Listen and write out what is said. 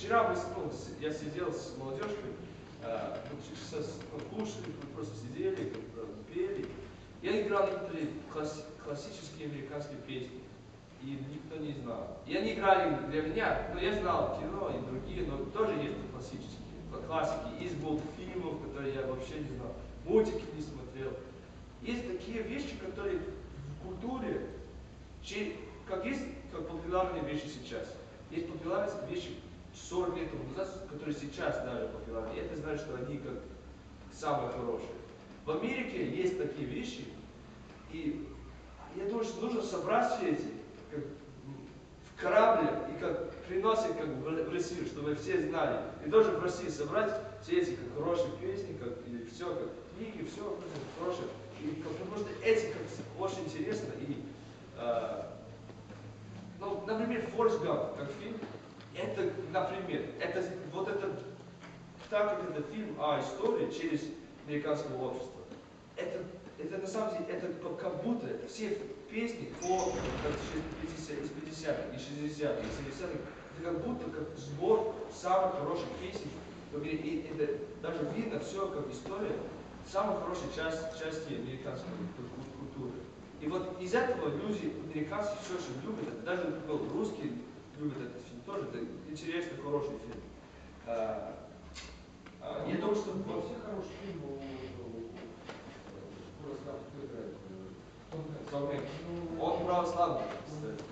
вчера я сидел с молодежью, кушали, просто сидели, пели. Я играл некоторые классические американские песни, и никто не знал. И они играли для меня, но я знал кино и другие, но тоже есть классические, классики. Есть мультфильмов, которые я вообще не знал, мультики не смотрел. Есть такие вещи, которые в культуре, как популярные вещи сейчас. Есть популярные вещи 40 лет назад, которые сейчас даже популярны. И это значит, что они как самые хорошие. В Америке есть такие вещи, и я думаю, что нужно собрать все эти как в корабле и как приносить как в Россию, чтобы все знали. И тоже в России собрать все эти как хорошие песни, как, или все, как книги, все хорошее. И, потому что эти как, очень интересно. И, ну, например, Форрест Гамп, как фильм, это, например, это так как это фильм о истории через американское общество. Это на самом деле, это как будто все песни из 50-х, и 60-х, и 70-х, это как будто как сбор самых хороших песен. И это даже видно все как история самой хорошей части американской культуры. И вот из этого люди, американцы, все очень любят это. Даже русские любят этот фильм тоже. Это интересный, хороший фильм. Я думаю, что во всех хороших фильмах Он православный, кстати.